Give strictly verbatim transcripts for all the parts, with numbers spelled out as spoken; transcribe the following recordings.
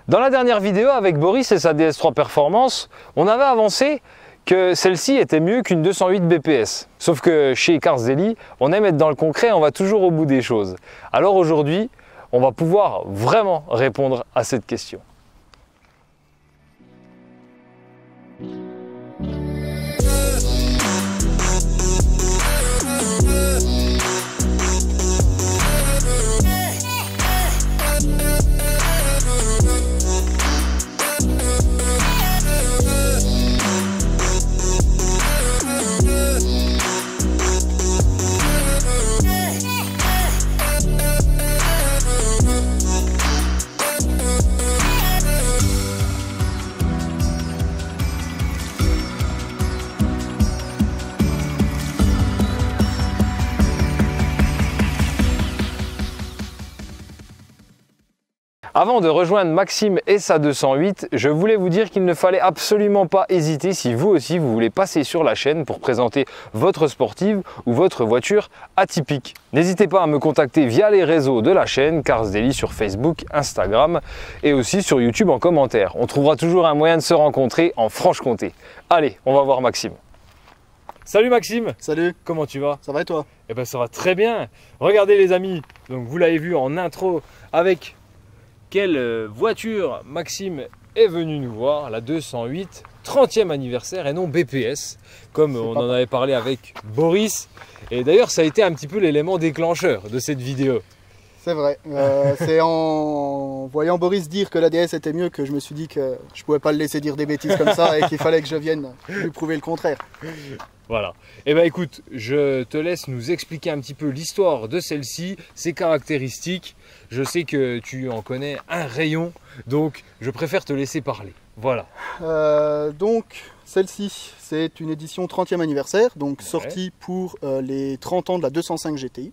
Dans la dernière vidéo avec Boris et sa D S trois Performance, on avait avancé que celle-ci était mieux qu'une deux cent huit B P S. Sauf que chez Cars Daily, on aime être dans le concret et on va toujours au bout des choses. Alors aujourd'hui, on va pouvoir vraiment répondre à cette question. Avant de rejoindre Maxime et sa deux cent huit, je voulais vous dire qu'il ne fallait absolument pas hésiter si vous aussi vous voulez passer sur la chaîne pour présenter votre sportive ou votre voiture atypique. N'hésitez pas à me contacter via les réseaux de la chaîne Cars Daily sur Facebook, Instagram et aussi sur YouTube en commentaire. On trouvera toujours un moyen de se rencontrer en Franche-Comté. Allez, on va voir Maxime. Salut Maxime. Salut. Comment tu vas? Ça va et toi? Eh ben ça va très bien. Regardez les amis, donc vous l'avez vu en intro avec quelle voiture Maxime est venu nous voir, la deux cent huit, trentième anniversaire et non B P S, comme on en avait parlé avec Boris. Et d'ailleurs, ça a été un petit peu l'élément déclencheur de cette vidéo. C'est vrai. Euh, C'est en voyant Boris dire que la D S était mieux que je me suis dit que je pouvais pas le laisser dire des bêtises comme ça et qu'il fallait que je vienne lui prouver le contraire. Voilà. Et eh ben écoute, je te laisse nous expliquer un petit peu l'histoire de celle-ci, ses caractéristiques. Je sais que tu en connais un rayon, donc je préfère te laisser parler. Voilà. Euh, donc, celle-ci, c'est une édition trentième anniversaire, donc ouais. Sortie pour euh, les trente ans de la deux cent cinq G T I.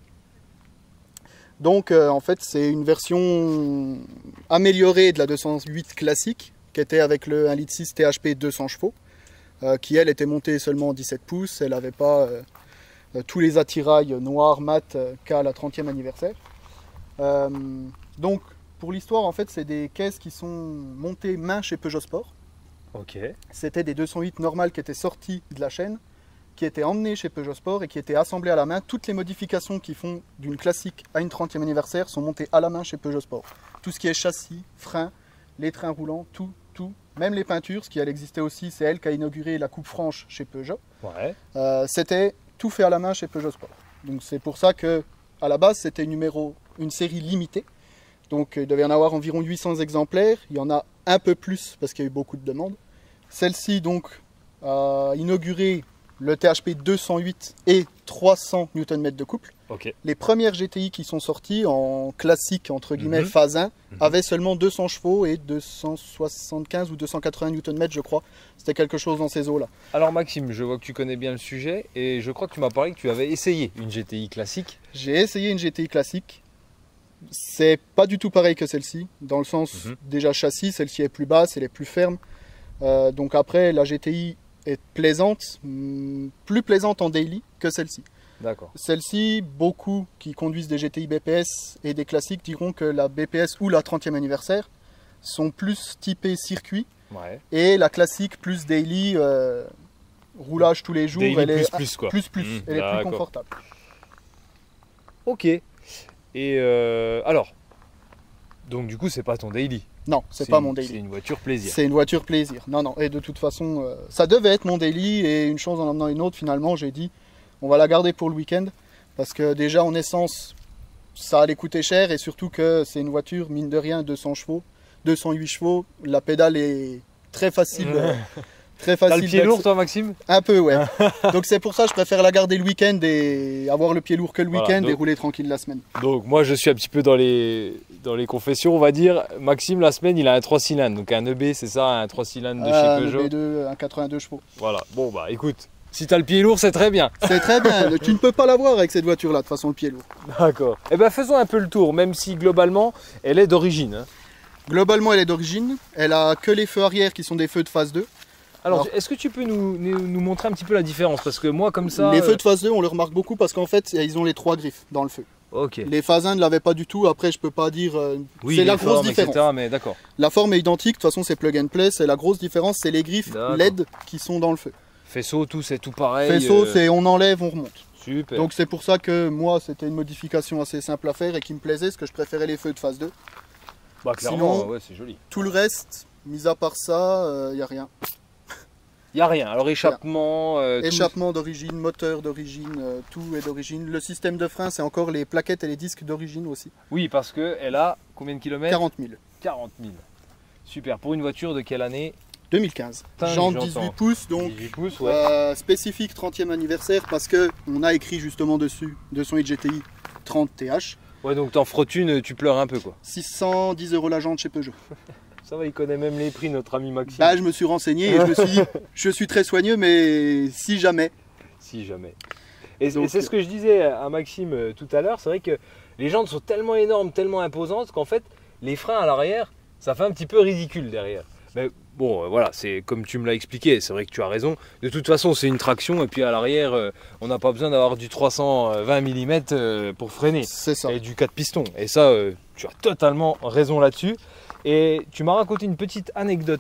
Donc, euh, en fait, c'est une version améliorée de la deux cent huit classique, qui était avec le un litre six T H P deux cents chevaux. Euh, qui elle était montée seulement en dix-sept pouces, elle n'avait pas euh, euh, tous les attirails noirs mat euh, qu'à la trentième anniversaire. Euh, donc pour l'histoire, en fait, c'est des caisses qui sont montées main chez Peugeot Sport. Ok. C'était des deux cent huit normales qui étaient sorties de la chaîne, qui étaient emmenées chez Peugeot Sport et qui étaient assemblées à la main. Toutes les modifications qui font d'une classique à une trentième anniversaire sont montées à la main chez Peugeot Sport. Tout ce qui est châssis, frein, les trains roulants, tout, tout. Même les peintures, ce qui elle existait aussi, c'est elle qui a inauguré la coupe franche chez Peugeot. Ouais. Euh, c'était tout fait à la main chez Peugeot Sport. Donc c'est pour ça que à la base c'était numéro, une série limitée. Donc il devait y en avoir environ huit cents exemplaires. Il y en a un peu plus parce qu'il y a eu beaucoup de demandes. Celle-ci donc a inauguré le T H P deux cent huit et trois cents newton mètres de couple. Okay. Les premières G T I qui sont sorties en classique, entre guillemets, mm-hmm. phase un, mm-hmm. avaient seulement deux cents chevaux et deux cent soixante-quinze ou deux cent quatre-vingts newton mètres, je crois. C'était quelque chose dans ces eaux-là. Alors Maxime, je vois que tu connais bien le sujet et je crois que tu m'as parlé que tu avais essayé une G T I classique. J'ai essayé une G T I classique. C'est pas du tout pareil que celle-ci, dans le sens, mm-hmm. déjà châssis, celle-ci est plus basse, elle est plus ferme. Euh, donc après, la G T I est plaisante, plus plaisante en daily que celle-ci. D'accord. Celle-ci, beaucoup qui conduisent des G T I B P S et des classiques diront que la B P S ou la trentième anniversaire sont plus typées circuit. Ouais. Et la classique plus daily, euh, roulage tous les jours, daily elle plus, est plus, quoi. plus, plus, Mmh, elle est plus confortable. Ok. Et euh, alors, donc du coup c'est pas ton daily? Non, c'est pas une, mon daily. C'est une voiture plaisir. C'est une voiture plaisir. Non, non. Et de toute façon, euh, ça devait être mon daily et une chose en emmenant une autre, finalement, j'ai dit, on va la garder pour le week-end parce que déjà en essence, ça allait coûter cher et surtout que c'est une voiture, mine de rien, deux cents chevaux, deux cent huit chevaux. La pédale est très facile. Euh, très facile. T'as le pied lourd toi Maxime? Un peu, ouais. Donc c'est pour ça que je préfère la garder le week-end et avoir le pied lourd que le week-end voilà, donc, et rouler tranquille la semaine. Donc moi je suis un petit peu dans les, dans les confessions, on va dire. Maxime la semaine il a un trois cylindres, donc un E B c'est ça, un trois cylindres de euh, chez Peugeot. Un E B deux, un quatre-vingt-deux chevaux. Voilà, bon bah écoute. Si tu as le pied lourd, c'est très bien. C'est très bien. Tu ne peux pas l'avoir avec cette voiture-là, de toute façon, le pied lourd. D'accord. Eh bien, faisons un peu le tour, même si globalement, elle est d'origine. Hein. Globalement, elle est d'origine. Elle a que les feux arrière qui sont des feux de phase deux. Alors, Alors est-ce que tu peux nous, nous, nous montrer un petit peu la différence? Parce que moi, comme ça... Les euh... feux de phase deux, on le remarque beaucoup parce qu'en fait, ils ont les trois griffes dans le feu. Ok. Les phases un ne l'avaient pas du tout. Après, je peux pas dire. Euh, Oui, c'est les la grosse formes, différence. et cetera. Mais d'accord. La forme est identique. De toute façon, c'est plug and play. C'est la grosse différence, c'est les griffes D'accord. L E D qui sont dans le feu. Faisceau, tout, c'est tout pareil. Faisceau, euh, c'est on enlève, on remonte. Super. Donc c'est pour ça que moi, c'était une modification assez simple à faire et qui me plaisait, parce que je préférais les feux de phase deux. bah, clairement, sinon- ouais, c'est joli. Tout le reste, mis à part ça, il n'y a rien. Il n'y a rien. Alors, échappement. euh, tout- Échappement d'origine, moteur d'origine, euh, tout est d'origine. Le système de frein, c'est encore les plaquettes et les disques d'origine aussi. Oui, parce qu'elle a combien de kilomètres? quarante mille. quarante mille. Super. Pour une voiture de quelle année? deux mille quinze. Putain, Jante j'entends. dix-huit pouces, donc dix-huit pouces, ouais. euh, spécifique trentième anniversaire parce que on a écrit justement dessus deux cent huit G T I trente T H. Ouais, donc t'en frottes une, tu pleures un peu, quoi. six cent dix euros la jante chez Peugeot. Ça va, il connaît même les prix, notre ami Maxime. Là, je me suis renseigné et je me suis dit, je suis très soigneux, mais si jamais. Si jamais. Et, Donc, et c'est ce que je disais à Maxime euh, tout à l'heure, c'est vrai que les jantes sont tellement énormes, tellement imposantes qu'en fait, les freins à l'arrière, ça fait un petit peu ridicule derrière. Mais bon, euh, voilà, c'est comme tu me l'as expliqué, c'est vrai que tu as raison. De toute façon, c'est une traction et puis à l'arrière, euh, on n'a pas besoin d'avoir du trois cent vingt millimètres euh, pour freiner. C'est ça. Et du quatre pistons. Et ça, euh, tu as totalement raison là-dessus. Et tu m'as raconté une petite anecdote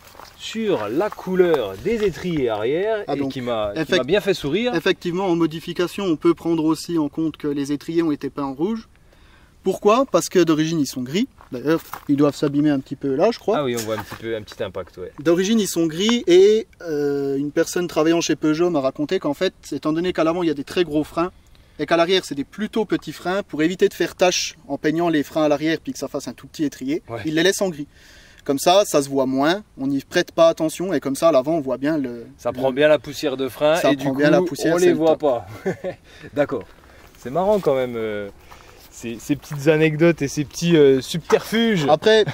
sur la couleur des étriers arrière Ah, et donc, qui m'a qui effect- m'a bien fait sourire. Effectivement, en modification, on peut prendre aussi en compte que les étriers ont été peints en rouge. Pourquoi? Parce que d'origine, ils sont gris. D'ailleurs, ils doivent s'abîmer un petit peu là, je crois. Ah oui, on voit un petit peu un petit impact, ouais. D'origine, ils sont gris et euh, une personne travaillant chez Peugeot m'a raconté qu'en fait, étant donné qu'à l'avant, il y a des très gros freins et qu'à l'arrière, c'est des plutôt petits freins, pour éviter de faire tache en peignant les freins à l'arrière puis que ça fasse un tout petit étrier, Ouais. ils les laissent en gris. Comme ça, ça se voit moins, on n'y prête pas attention et comme ça, à l'avant, on voit bien le... Ça le- prend bien la poussière de frein Ça et du prend coup, bien la poussière, on c'est les le voit top. pas. D'accord. C'est marrant quand même, euh, ces, ces petites anecdotes et ces petits euh, subterfuges. Après,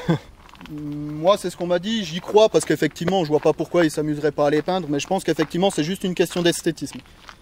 moi, c'est ce qu'on m'a dit, j'y crois parce qu'effectivement, je vois pas pourquoi ils s'amuseraient pas à les peindre, mais je pense qu'effectivement, c'est juste une question d'esthétisme.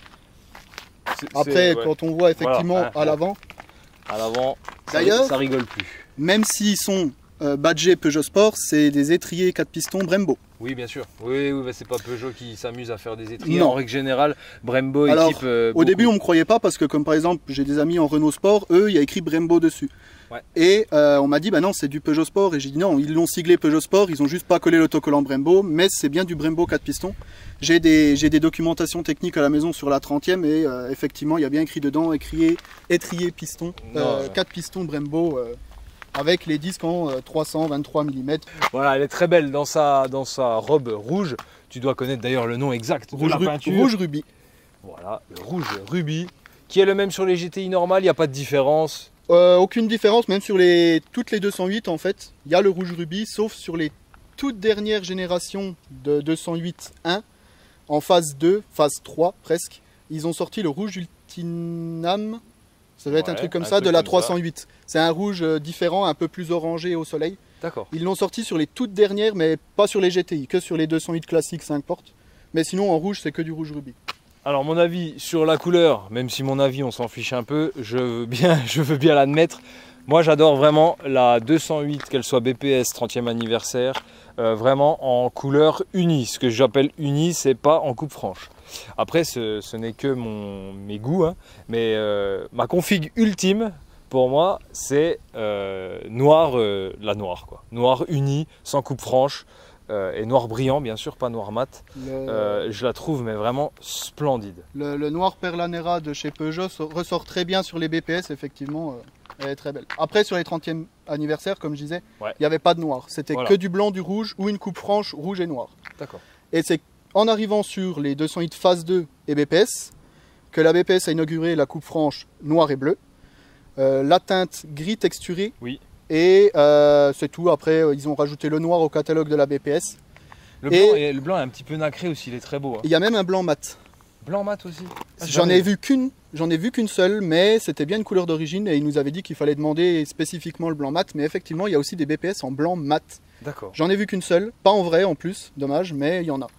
C'est- Après, c'est- ouais. quand on voit effectivement Voilà, hein, à l'avant, À l'avant, ça, D'ailleurs- ça rigole plus. même s'ils sont euh, badgés Peugeot Sport, c'est des étriers quatre pistons Brembo. Oui, bien sûr. Oui, oui, bah, c'est pas Peugeot qui s'amuse à faire des étriers. Non. En règle générale, Brembo Alors, équipe. euh, Au beaucoup. début, on me croyait pas parce que, comme par exemple, j'ai des amis en Renault Sport, eux, il y a écrit Brembo dessus. Ouais. Et euh, on m'a dit, bah non, c'est du Peugeot Sport. Et j'ai dit non, ils l'ont siglé Peugeot Sport, ils ont juste pas collé l'autocollant Brembo, mais c'est bien du Brembo quatre pistons. J'ai des, j'ai des documentations techniques à la maison sur la trentième et euh, effectivement, il y a bien écrit dedans, écrié, étrier piston, Non, euh, ouais. quatre pistons Brembo. euh, avec les disques en euh, trois cent vingt-trois millimètres. Voilà, elle est très belle dans sa, dans sa robe rouge. Tu dois connaître d'ailleurs le nom exact de Rouge, la ru- peinture. rouge rubis. Voilà, le rouge rubis, qui est le même sur les G T I normales, il n'y a pas de différence. Euh, aucune différence, même sur les, toutes les deux cent huit en fait, il y a le rouge rubis, sauf sur les toutes dernières générations de deux cent huit un, en phase deux, phase trois presque, ils ont sorti le rouge Ultinam, ça doit être un Ouais, truc comme un ça, truc de la comme trois ça. cent huit. C'est un rouge euh, différent, un peu plus orangé au soleil. D'accord. Ils l'ont sorti sur les toutes dernières, mais pas sur les G T I, que sur les deux cent huit classiques cinq portes. Mais sinon en rouge, c'est que du rouge rubis. Alors mon avis sur la couleur, même si mon avis on s'en fiche un peu, je veux bien, je veux bien l'admettre. Moi j'adore vraiment la deux cent huit, qu'elle soit B P S trentième anniversaire, euh, vraiment en couleur unie. Ce que j'appelle unie, c'est pas en coupe franche. Après ce, ce n'est que mon, mes goûts, hein, mais euh, ma config ultime pour moi c'est euh, noir, euh, la noire quoi. Noir uni, sans coupe franche. Euh, et noir brillant bien sûr, pas noir mat. Le, Euh, je la trouve mais vraiment splendide. le- le noir Perlanera de chez Peugeot so- ressort très bien sur les B P S, effectivement, euh, elle est très belle. Après, sur les trentième anniversaire, comme je disais, il Ouais. n'y avait pas de noir. C'était Voilà. que du blanc, du rouge ou une coupe franche rouge et noir. D'accord. Et c'est en arrivant sur les deux cent huit phase deux et B P S que la B P S a inauguré la coupe franche noir et bleu, euh, la teinte gris texturé. Oui. Et euh, c'est tout. Après, euh, ils ont rajouté le noir au catalogue de la B P S. Le Et- blanc, est, le blanc est un petit peu nacré aussi, il est très beau. hein. Il y a même un blanc mat. Blanc mat aussi. Ah, J'en jamais ai vu qu'une, j'en ai vu qu'une seule, mais c'était bien une couleur d'origine et il nous avait dit qu'il fallait demander spécifiquement le blanc mat. Mais effectivement, il y a aussi des B P S en blanc mat. D'accord. J'en ai vu qu'une seule, pas en vrai en plus, dommage, mais il y en a.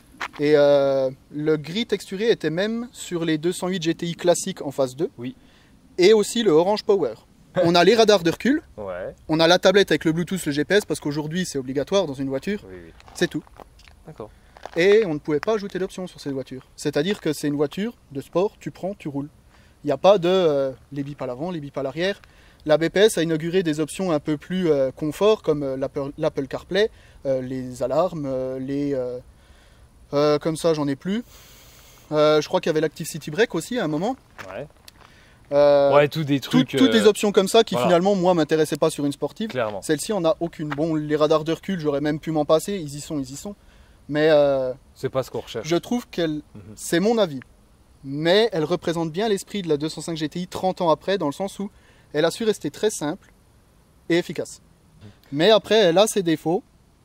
Et euh, le gris texturé était même sur les deux cent huit G T I classiques en phase deux. Oui. Et aussi le Orange Power. On a les radars de recul, Ouais. on a la tablette avec le Bluetooth, le G P S, parce qu'aujourd'hui c'est obligatoire dans une voiture, Oui, oui. c'est tout. D'accord. Et on ne pouvait pas ajouter d'options sur cette voiture. C'est-à-dire que c'est une voiture de sport, tu prends, tu roules. Il n'y a pas de euh, les bips à l'avant, les bips à l'arrière. La B P S a inauguré des options un peu plus euh, confort, comme euh, l'Apple CarPlay, euh, les alarmes, euh, les... Euh, euh, comme ça, j'en ai plus. Euh, je crois qu'il y avait l'Active City Brake aussi à un moment. Ouais. Euh, ouais, tout des trucs... Tout, toutes des euh, options comme ça qui voilà. finalement, moi, m'intéressaient pas sur une sportive. Clairement. Celle-ci, on n'a aucune. Bon, les radars de recul, j'aurais même pu m'en passer. Ils y sont, ils y sont. Mais euh, c'est pas ce qu'on recherche. je trouve qu'elle... Mhm. C'est mon avis. Mais elle représente bien l'esprit de la deux cent cinq G T I trente ans après, dans le sens où elle a su rester très simple et efficace. Mhm. Mais après, elle a ses défauts.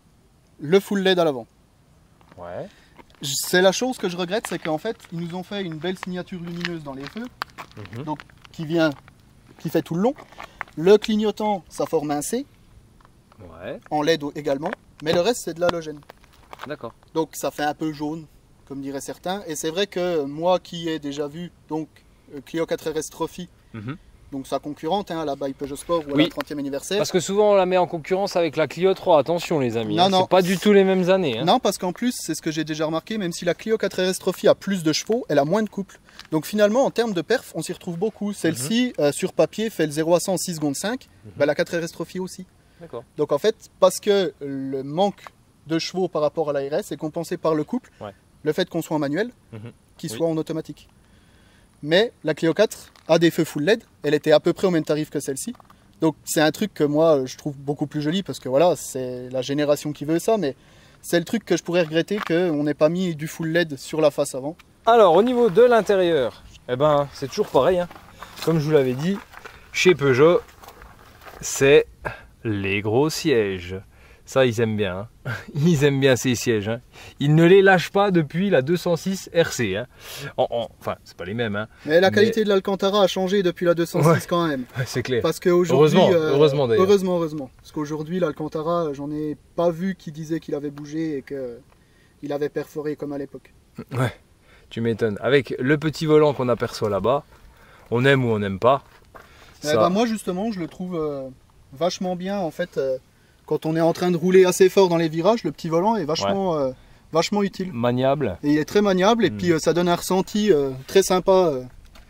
Le full L E D à l'avant. Ouais. C'est la chose que je regrette, c'est qu'en fait, ils nous ont fait une belle signature lumineuse dans les feux, Mhm. donc qui vient, qui fait tout le long. Le clignotant, ça forme un C, Ouais. en L E D également, mais le reste, c'est de l'halogène. D'accord. Donc ça fait un peu jaune, comme diraient certains. Et c'est vrai que moi qui ai déjà vu donc euh, Clio quatre R S Trophy, Mhm. donc sa concurrente, hein, à la by Peugeot Sport ou à Oui. la trentième anniversaire. Parce que souvent on la met en concurrence avec la Clio trois, attention les amis, Non, hein, non. c'est pas du tout les mêmes années. Hein. Non, parce qu'en plus, c'est ce que j'ai déjà remarqué, même si la Clio quatre R S Trophy a plus de chevaux, elle a moins de couple. Donc finalement, en termes de perf, on s'y retrouve beaucoup. Celle-ci, euh, sur papier, fait le zéro à cent en six secondes cinq, Mhm. bah, la quatre R S Trophy aussi. D'accord. Donc en fait, parce que le manque de chevaux par rapport à la R S est compensé par le couple, Ouais. le fait qu'on soit en manuel, Mhm. qu'il Oui. soit en automatique. Mais la Clio quatre a des feux full L E D, elle était à peu près au même tarif que celle-ci. Donc c'est un truc que moi je trouve beaucoup plus joli parce que voilà, c'est la génération qui veut ça, mais c'est le truc que je pourrais regretter qu'on n'ait pas mis du full L E D sur la face avant. Alors au niveau de l'intérieur, eh ben, c'est toujours pareil. Hein. Comme je vous l'avais dit, chez Peugeot, c'est les gros sièges. Ça, ils aiment bien. Hein. Ils aiment bien ces sièges. Hein. Ils ne les lâchent pas depuis la deux cent six R C. Hein. En, en, enfin, c'est pas les mêmes. Hein. Mais la Mais- qualité de l'Alcantara a changé depuis la deux cent six Ouais. quand même. Ouais, c'est clair. Parce qu'aujourd'hui, Heureusement, heureusement d'ailleurs. heureusement, heureusement. Parce qu'aujourd'hui, l'Alcantara, j'en ai pas vu qui disait qu'il avait bougé et qu'il avait perforé comme à l'époque. Ouais, tu m'étonnes. Avec le petit volant qu'on aperçoit là-bas, on aime ou on n'aime pas. Eh Ça, ben, moi, justement, je le trouve euh, vachement bien en fait. euh, quand on est en train de rouler assez fort dans les virages, le petit volant est vachement, euh, vachement utile. maniable. Et il est très maniable et Mm. puis euh, ça donne un ressenti euh, très sympa euh,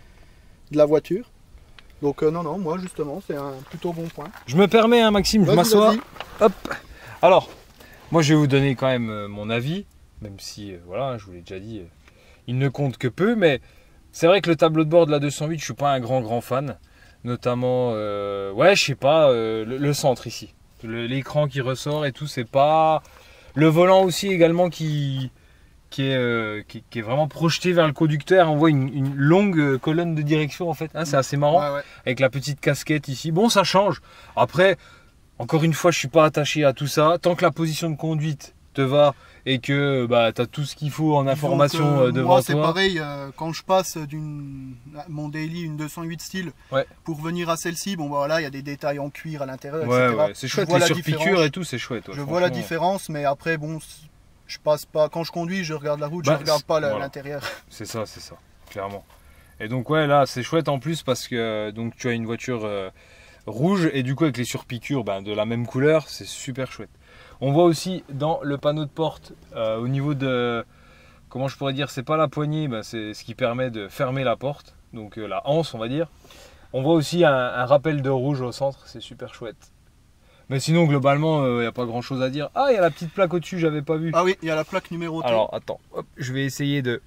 de la voiture. Donc euh, non, non, moi justement, c'est un plutôt bon point. Je me permets, hein, Maxime, je Vas-y, m'assois. vas-y. Hop. Alors, moi, je vais vous donner quand même euh, mon avis, même si, euh, voilà, je vous l'ai déjà dit, euh, il ne compte que peu, mais c'est vrai que le tableau de bord de la deux cent huit, je suis pas un grand, grand fan. Notamment, euh, ouais, je sais pas, euh, le, le centre ici. Le- L'écran qui ressort et tout, c'est pas... Le volant aussi également qui, qui, est, euh, qui, qui est vraiment projeté vers le conducteur. On voit une, une longue euh, colonne de direction en fait. Hein, c'est assez marrant. Ouais, ouais. Avec la petite casquette ici. Bon, ça change. Après, encore une fois, je suis pas attaché à tout ça. Tant que la position de conduite te va et que bah, tu as tout ce qu'il faut en information Donc, euh, euh, devant moi, c'est toi. pareil, euh, quand je passe d'une mon daily, une deux cent huit style, Ouais. pour venir à celle-ci, bon bah, voilà, il y a des détails en cuir à l'intérieur, Ouais, et cetera. ouais, c'est Je chouette. vois Les la surpiqûres différence. et tout, c'est chouette. ouais, Je vois la franchement. différence, mais après, bon, je passe pas. Quand je conduis, je regarde la route, Bah, je regarde pas la- voilà. l'intérieur. C'est ça, c'est ça, clairement. Et donc ouais, là, c'est chouette en plus parce que donc tu as une voiture euh, rouge et du coup avec les surpiqûres ben, de la même couleur, c'est super chouette. On voit aussi dans le panneau de porte euh, au niveau de, comment je pourrais dire, c'est pas la poignée, ben, c'est ce qui permet de fermer la porte, donc euh, la anse on va dire. On voit aussi un, un rappel de rouge au centre, c'est super chouette. Mais sinon globalement, il n'y a pas grand chose à dire. Ah, il y a la petite plaque au-dessus, j'avais pas vu. Ah oui, il y a la plaque numérotée. Alors attends, hop, je vais essayer de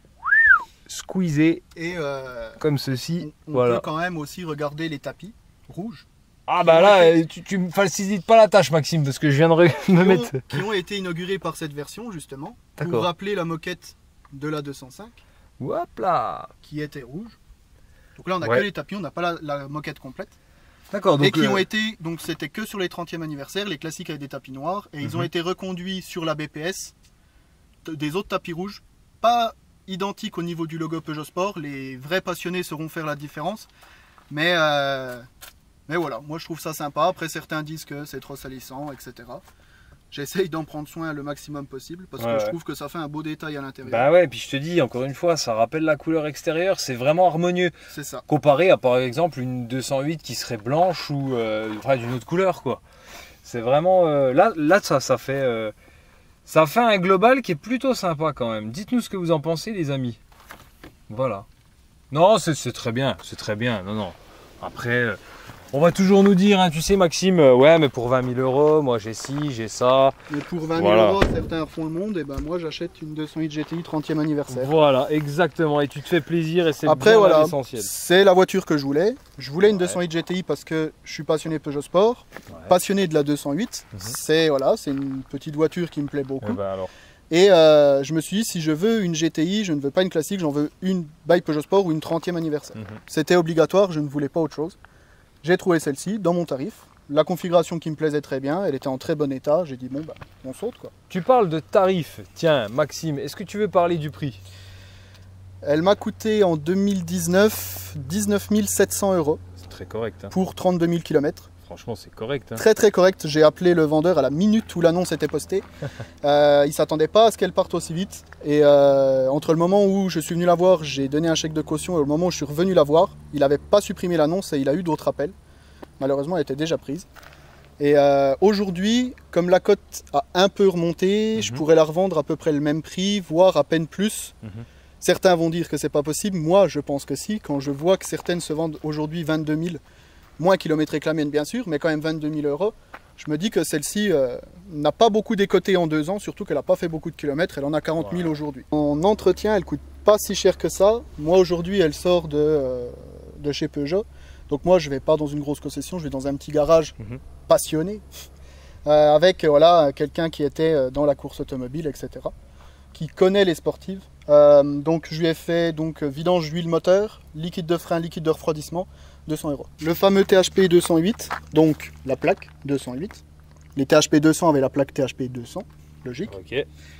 squeezer Et euh, comme ceci. on Voilà. peut quand même aussi regarder les tapis rouges. Ah bah là, euh, tu, tu me facilites pas la tâche Maxime parce que je viens de re- me Qui mettre... ont, qui ont été inaugurés par cette version, justement, pour D'accord. rappeler la moquette de la deux cent cinq, Hop là. qui était rouge. Donc là, on n'a Ouais. que les tapis, on n'a pas la, la moquette complète. D'accord, et donc qui le- ont été, donc c'était que sur les trentième anniversaire, les classiques avec des tapis noirs, et ils Mhm. ont été reconduits sur la B P S t- des autres tapis rouges, pas identiques au niveau du logo Peugeot Sport. Les vrais passionnés sauront faire la différence, mais euh, mais voilà, moi je trouve ça sympa. Après, certains disent que c'est trop salissant, et cetera. J'essaye d'en prendre soin le maximum possible parce Ouais, que je ouais. trouve que ça fait un beau détail à l'intérieur. Bah ouais, puis je te dis, encore une fois, ça rappelle la couleur extérieure, c'est vraiment harmonieux. C'est ça. Comparé à par exemple une deux cent huit qui serait blanche ou euh, enfin, d'une autre couleur quoi. C'est vraiment... euh, là, là ça, ça fait... euh, ça fait un global qui est plutôt sympa quand même. Dites-nous ce que vous en pensez les amis. Voilà. Non, c'est très bien, c'est très bien. Non, non. Après, euh, on va toujours nous dire, hein, tu sais Maxime, euh, ouais, mais pour vingt mille euros, moi j'ai ci, j'ai ça. Mais pour vingt mille voilà. euros, certains refont le monde, et ben moi j'achète une deux cent huit G T I trentième anniversaire. Voilà, exactement. Et tu te fais plaisir et c'est Après bien voilà, l'essentiel. c'est la voiture que je voulais. Je voulais une Ouais. deux cent huit G T I parce que je suis passionné Peugeot Sport, Ouais. passionné de la deux cent huit. Mhm. C'est voilà, c'est une petite voiture qui me plaît beaucoup. Eh ben alors. Et euh, je me suis dit, si je veux une G T I, je ne veux pas une classique, j'en veux une by Peugeot Sport ou une trentième anniversaire. Mhm. C'était obligatoire, je ne voulais pas autre chose. J'ai trouvé celle-ci dans mon tarif. La configuration qui me plaisait très bien, elle était en très bon état. J'ai dit, bon, bah, on saute quoi. Tu parles de tarifs. Tiens, Maxime, est-ce que tu veux parler du prix? Elle m'a coûté en deux mille dix-neuf dix-neuf mille sept cents euros C'est très correct. Hein. pour trente-deux mille kilomètres. Franchement, c'est correct. Hein. Très très correct. J'ai appelé le vendeur à la minute où l'annonce était postée. euh, il ne s'attendait pas à ce qu'elle parte aussi vite. Et euh, entre le moment où je suis venu la voir, j'ai donné un chèque de caution, et le moment où je suis revenu la voir, il n'avait pas supprimé l'annonce et il a eu d'autres appels. Malheureusement, elle était déjà prise. Et euh, aujourd'hui, comme la cote a un peu remonté, Mhm. je pourrais la revendre à peu près le même prix, voire à peine plus. Mhm. Certains vont dire que c'est pas possible. Moi, je pense que si. Quand je vois que certaines se vendent aujourd'hui vingt-deux mille, moins kilométrées que la mienne, bien sûr, mais quand même vingt-deux mille euros, je me dis que celle-ci euh, n'a pas beaucoup décoté en deux ans, surtout qu'elle n'a pas fait beaucoup de kilomètres. Elle en a quarante mille Ouais. aujourd'hui. En entretien, elle coûte pas si cher que ça. Moi, aujourd'hui, elle sort de, euh, de chez Peugeot. Donc moi, je vais pas dans une grosse concession, je vais dans un petit garage Mhm. passionné, euh, avec euh, voilà, quelqu'un qui était euh, dans la course automobile, et cetera, qui connaît les sportives. Euh, donc je lui ai fait donc, vidange d'huile moteur, liquide de frein, liquide de refroidissement, deux cents euros. Le fameux T H P deux cent huit, donc la plaque deux cent huit. Les T H P deux cents avaient la plaque T H P deux cents, logique. Ok.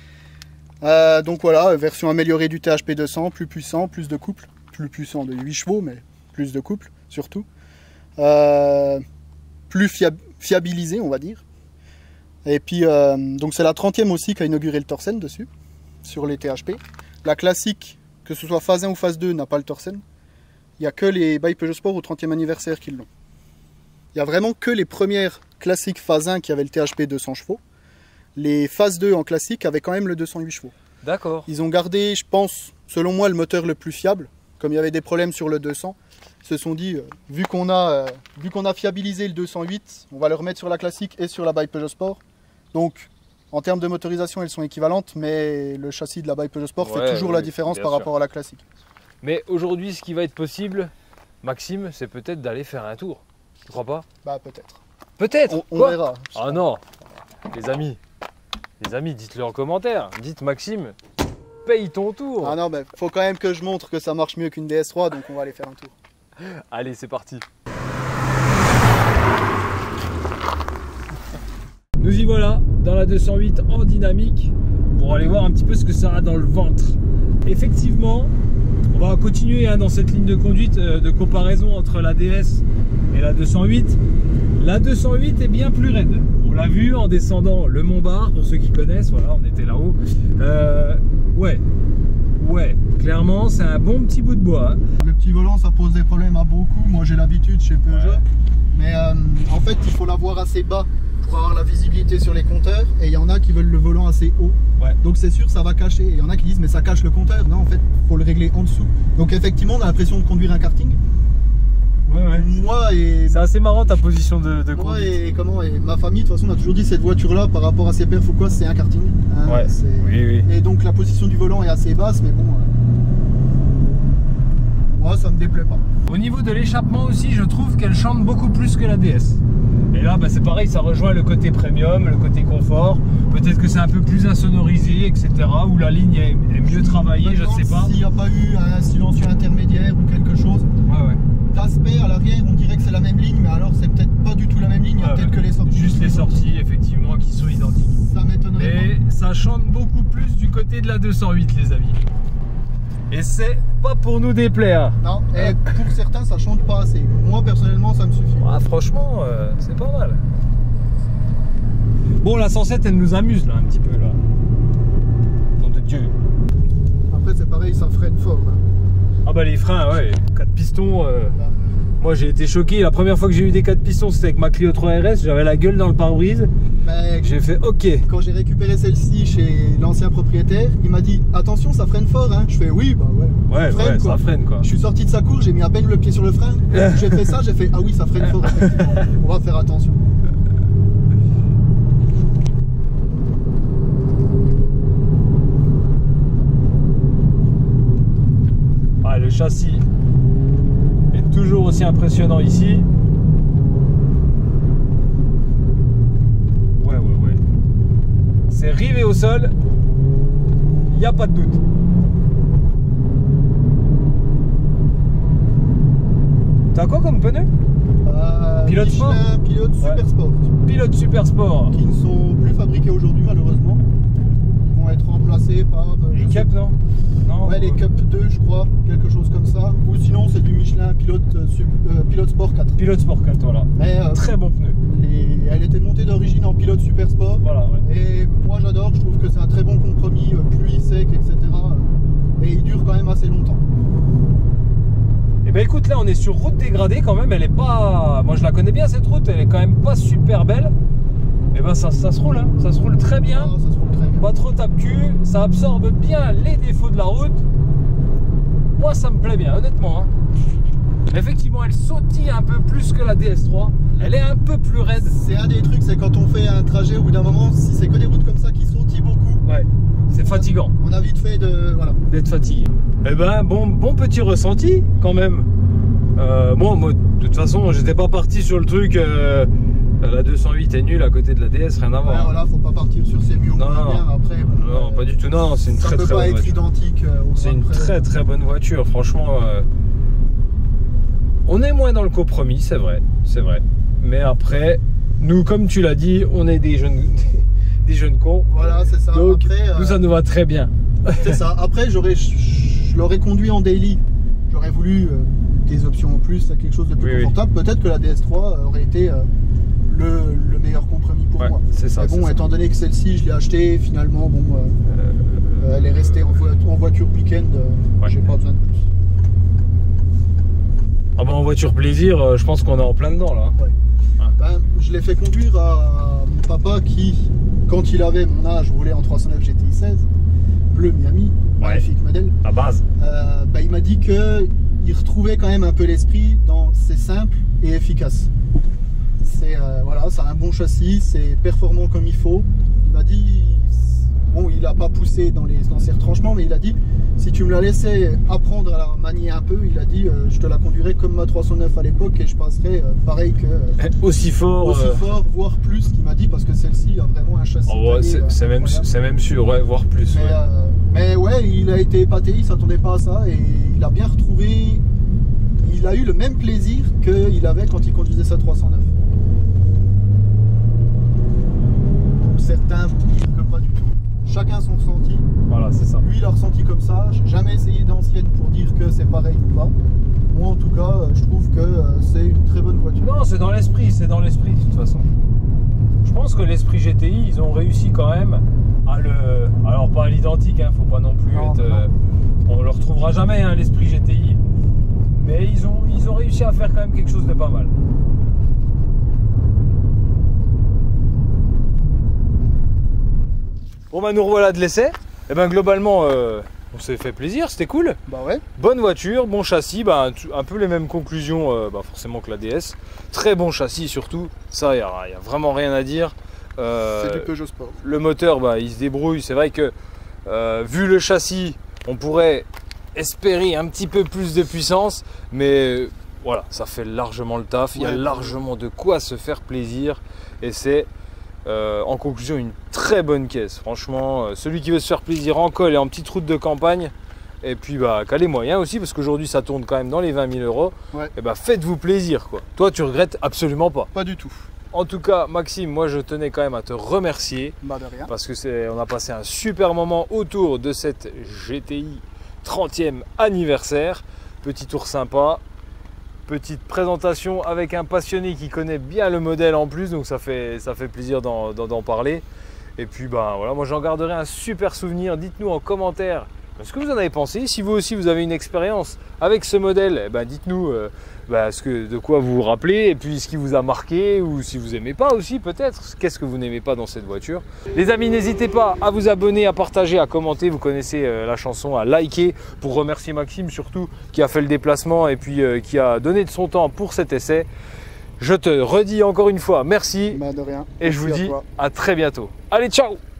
Euh, donc voilà, version améliorée du T H P deux cents, plus puissant, plus de couple, plus puissant de huit chevaux, mais plus de couple surtout. Euh, plus fiab- fiabilisé, on va dire. Et puis, euh, donc c'est la trentième aussi qui a inauguré le Torsen dessus, sur les T H P. La classique, que ce soit phase un ou phase deux, n'a pas le Torsen. Il n'y a que les by Peugeot Sport au trentième anniversaire qui l'ont. Il n'y a vraiment que les premières classiques phase un qui avaient le T H P deux cents chevaux. Les phase deux en classique avaient quand même le deux cent huit chevaux. D'accord. Ils ont gardé, je pense, selon moi, le moteur le plus fiable. Comme il y avait des problèmes sur le deux cents, ils se sont dit, euh, vu qu'on a, euh, vu qu'on a fiabilisé le deux cent huit, on va le remettre sur la classique et sur la by Peugeot Sport. Donc, en termes de motorisation, elles sont équivalentes, mais le châssis de la by Peugeot Sport Ouais, fait toujours oui, la différence bien par sûr. rapport à la classique. Mais aujourd'hui, ce qui va être possible, Maxime, c'est peut-être d'aller faire un tour. Tu crois pas? Bah peut-être. Peut-être. On, on Quoi verra. Ah non. Les amis, les amis, dites-le en commentaire. Dites Maxime, paye ton tour. Ah non, mais faut quand même que je montre que ça marche mieux qu'une D S trois, donc on va aller faire un tour. Allez, c'est parti. Nous y voilà dans la deux cent huit en dynamique pour aller voir un petit peu ce que ça a dans le ventre. Effectivement, on va continuer hein, dans cette ligne de conduite euh, de comparaison entre la D S et la deux cent huit. La deux cent huit est bien plus raide. On l'a vu en descendant le Mont-Bar, pour ceux qui connaissent, voilà, on était là-haut. Euh, ouais, ouais, clairement c'est un bon petit bout de bois. Hein. Le petit volant, ça pose des problèmes à beaucoup. Moi, j'ai l'habitude chez Peugeot. Ouais. Mais euh, en fait, il faut l'avoir assez bas pour avoir la visibilité sur les compteurs. Et il y en a qui veulent le volant assez haut. Ouais. Donc c'est sûr, ça va cacher. Il y en a qui disent, mais ça cache le compteur. Non, en fait, il faut le régler en dessous. Donc effectivement, on a l'impression de conduire un karting. Ouais, ouais. Moi et, C'est assez marrant ta position de, de moi conduite. et, comment, et ma famille, de toute façon, on a toujours dit cette voiture-là, par rapport à ses perfs ou quoi, c'est un karting. Hein, Ouais. c'est- Oui, oui. Et donc la position du volant est assez basse, mais bon, euh, moi, ça me déplaît pas. Au niveau de l'échappement aussi, je trouve qu'elle chante beaucoup plus que la D S. Et là, bah, c'est pareil, ça rejoint le côté premium, le côté confort. Peut-être que c'est un peu plus insonorisé, et cetera. Ou la ligne est, est mieux travaillée, je ne sais pas. S'il n'y a pas eu un silencieux intermédiaire ou quelque chose, Ouais, ouais. d'aspect à l'arrière, on dirait que c'est la même ligne, mais alors c'est peut-être pas du tout la même ligne, il y a Ouais, peut-être ouais. que les sorties. Juste les sorties, effectivement, qui sont identiques. Ça m'étonnerait Mais ça chante beaucoup plus du côté de la deux cent huit, les amis. Et c'est pas pour nous déplaire. pas. Non, et pour certains, ça chante pas assez. Moi, personnellement, ça me suffit. Ah, franchement, euh, c'est pas mal. Bon, la cent sept, elle nous amuse là un petit peu là. Nom de Dieu. Après, c'est pareil, ça freine fort. Là. Ah bah les freins, ouais, quatre pistons. euh, Là, Moi j'ai été choqué. La première fois que j'ai eu des quatre pistons, c'était avec ma Clio trois R S. J'avais la gueule dans le pare-brise. Mais j'ai fait ok. Quand j'ai récupéré celle-ci chez l'ancien propriétaire, il m'a dit attention, ça freine fort. Hein. Je fais oui, bah ouais. Ouais, freine, ouais quoi. ça freine quoi. Je suis sorti de sa cour, j'ai mis à peine le pied sur le frein. J'ai fait ça, j'ai fait ah oui, ça freine fort. Effectivement. On va faire attention. Ah, le châssis est toujours aussi impressionnant ici. Ouais, ouais, ouais. C'est rivé au sol, il n'y a pas de doute. T'as quoi comme pneu? euh, Pilote Michelin, sport Pilote Super ouais. Sport. Pilote Super Sport. Qui ne sont plus fabriqués aujourd'hui malheureusement. Ils vont être remplacés par... Euh, les Cup, non, non Ouais, les Cup deux je crois, quelque chose comme ça. Ou sinon c'est du Michelin Pilote, euh, euh, Pilote Sport quatre. Pilote Sport quatre, voilà. Mais, euh, très bon pneu. Les... Elle était montée d'origine en Pilote Super Sport. Voilà, ouais. Et moi j'adore, je trouve que c'est un très bon compromis, euh, pluie, sec, et cetera. Et il dure quand même assez longtemps. Et ben écoute, là on est sur route dégradée quand même, elle est pas... Moi je la connais bien cette route, elle est quand même pas super belle. Et ben ça, ça se roule, hein. Ça se roule très bien. Ah, ça se roule très bien. Pas trop tape-cul, ça absorbe bien les défauts de la route. Moi ça me plaît bien, honnêtement. Hein. Effectivement, elle sautille un peu plus que la D S trois. Elle est un peu plus raide. C'est un des trucs, c'est quand on fait un trajet, au bout d'un moment, si c'est que des routes comme ça qui sautillent beaucoup. Ouais, c'est fatigant. On a vite fait de... Voilà. D'être fatigué. Eh ben, bon, bon petit ressenti quand même. Euh, bon, moi, de toute façon, j'étais pas parti sur le truc... Euh, la deux cent huit est nulle à côté de la D S, rien à voir. Ouais, voilà, faut pas partir sur ces murs. Non, non, bien. Après, bon, non, euh, pas du tout. Non, c'est une ça très peut très pas bonne être voiture. identique. Euh, C'est une près. très très bonne voiture, franchement. Euh, on est moins dans le compromis, c'est vrai, c'est vrai. Mais après, nous, comme tu l'as dit, on est des jeunes, des jeunes cons. Voilà, c'est ça. Donc, Après, nous, euh, ça nous va très bien. C'est ça. Après, j'aurais, je l'aurais conduit en daily. J'aurais voulu euh, des options en plus, quelque chose de plus Oui, confortable. Oui. Peut-être que la D S trois aurait été euh, le, le meilleur compromis pour ouais, moi. C'est ça. Mais bon, étant donné que celle-ci, je l'ai achetée, finalement, bon, euh, euh, elle est restée en, vo en voiture week-end. Euh, ouais. J'ai pas besoin de plus. Ah bah en voiture plaisir, euh, je pense qu'on est en plein dedans là. Ouais. Ouais. Ben, je l'ai fait conduire à mon papa qui, quand il avait mon âge, roulait en trois cent neuf G T I seize, bleu Miami, ouais. Magnifique modèle. À base. Euh, ben, il m'a dit que il retrouvait quand même un peu l'esprit dans c'est simple et efficace. C'est euh, voilà, ça a un bon châssis, c'est performant comme il faut. Il m'a dit, bon, il n'a pas poussé dans, les, dans ses retranchements, mais il a dit, si tu me la laissais apprendre à la manier un peu, il a dit, euh, je te la conduirais comme ma trois cent neuf à l'époque et je passerais euh, pareil que... Euh, aussi fort. Aussi euh... fort, voire plus, qu'il m'a dit, parce que celle-ci a vraiment un châssis. Oh, ouais, c'est même, même sûr, ouais, voire plus. Mais, ouais. Euh, mais ouais, il a été épaté, il s'attendait pas à ça et il a bien retrouvé... Il a eu le même plaisir qu'il avait quand il conduisait sa trois cent neuf. Certains vont dire que pas du tout. Chacun son ressenti. Voilà, c'est ça. Lui, il a ressenti comme ça. J'ai jamais essayé d'ancienne pour dire que c'est pareil ou pas. Moi, en tout cas, je trouve que c'est une très bonne voiture. Non, c'est dans l'esprit, c'est dans l'esprit de toute façon. Je pense que l'esprit G T I, ils ont réussi quand même à le... Alors, pas à l'identique, hein, faut pas non plus non, être... non. Euh... On le retrouvera jamais, hein, l'esprit G T I. Mais ils ont, ils ont réussi à faire quand même quelque chose de pas mal. Bon bah nous revoilà de l'essai. Et ben globalement euh, on s'est fait plaisir, c'était cool. Bah ouais. Bonne voiture, bon châssis, bah, un peu les mêmes conclusions euh, bah, forcément que la D S. Très bon châssis surtout, ça il n'y a, a vraiment rien à dire. Euh, c'est du Peugeot Sport. Le moteur bah, il se débrouille, c'est vrai que euh, vu le châssis on pourrait espérer un petit peu plus de puissance, mais voilà, ça fait largement le taf, il ouais, y a largement de quoi se faire plaisir et c'est euh, en conclusion une très bonne caisse. Franchement, euh, celui qui veut se faire plaisir en col et en petite route de campagne, et puis bah, qu'à les moyens aussi, parce qu'aujourd'hui ça tourne quand même dans les vingt mille euros, ouais. Et bah, faites-vous plaisir quoi. Toi tu regrettes absolument pas? Pas du tout. En tout cas, Maxime, moi je tenais quand même à te remercier, bah, de rien. Parce que c'est, on a passé un super moment autour de cette G T I trentième anniversaire. Petit tour sympa, petite présentation avec un passionné qui connaît bien le modèle en plus, donc ça fait, ça fait plaisir d'en, d'en parler. Et puis ben voilà, moi j'en garderai un super souvenir. Dites-nous en commentaire ce que vous en avez pensé. Si vous aussi vous avez une expérience avec ce modèle, eh ben, dites-nous euh, bah, ce que, de quoi vous vous rappelez et puis ce qui vous a marqué ou si vous n'aimez pas aussi peut-être. Qu'est-ce que vous n'aimez pas dans cette voiture? Les amis, n'hésitez pas à vous abonner, à partager, à commenter. Vous connaissez euh, la chanson, à liker pour remercier Maxime surtout qui a fait le déplacement et puis euh, qui a donné de son temps pour cet essai. Je te redis encore une fois merci bah, de rien. et Merci je vous dis toi. à très bientôt. Allez, ciao!